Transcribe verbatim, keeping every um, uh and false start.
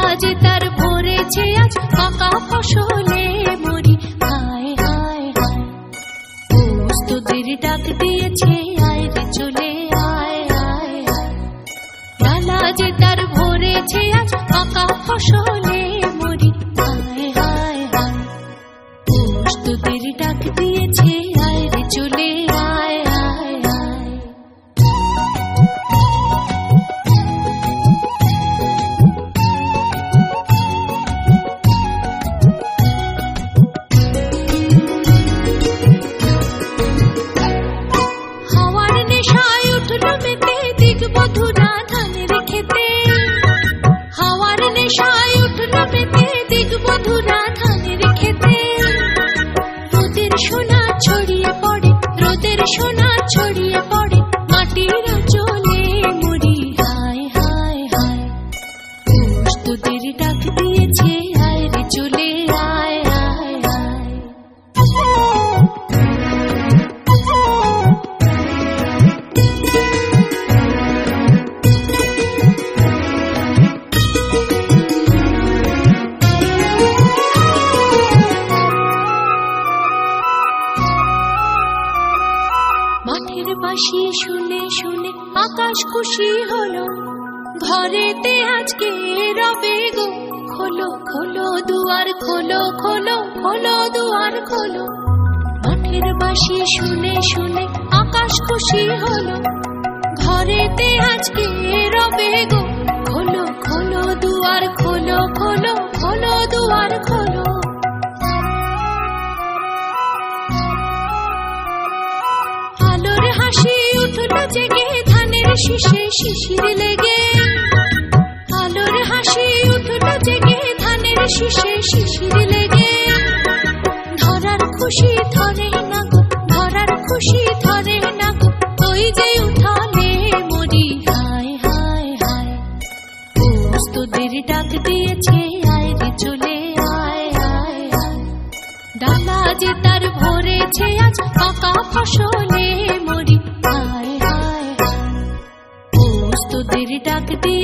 যে তার ভরেছে আজ পাকা ফসলে মরি। হায় হায় হায় তোদের ডাক দিয়েছে আয় রে চলে আয় আয় আয়। ডালা যে তার ভরেছে আজ পাকা ফসলে মরি। হায় হায় হায় তোদের ডাক দিয়েছে আয় রে চলে আয় আয় আয়। হাওয়ার নেশায় উঠল মেতে দিক বধুরা ধানের খেতে। হাওয়ার নেশায় উঠল মেতে দিক বধুরা ধানের খেতে। রোদের সোনা ছড়িয়ে পড়ে রোদের সোনা ছড়িয়ে পড়ে মাটির চলে মরি। হায় হায় হায় তোদের ডাক দিয়েছে আয় রে চলে আয় আয় আয়। মাঠের বাঁশি শুনে শুনে আকাশ খুশি হলো। ঘরেতে আজকে রবে গো খোলো খোলো দুয়ার খোলো খোলো খোলো দুয়ার খোলো। মাঠের বাঁশি শুনে শুনে আকাশ খুশি হলো। ঘরেতে আজকে রবে গো খোলো খোলো দুয়ার খোলো খোলো খোলো দুয়ার খোলো। আলোর হাসি উঠল জেগে ধানের শীষে শিশির লেগে। আলোর হাসি উঠল জেগে ধানের শীষে শিশির লেগে। ধরার খুশি ধরে না গো ধরার খুশি ধরে না গো ওই যে উঠালে মরি। হায় হায় হায় তোদের ডাক দিয়েছে আয় রে চলে আয় আয় আয়। ডালা যে তার ভরেছে আজ পাকা ফসলে মরি। হায় হায় হায় তোদের ডাক দিয়ে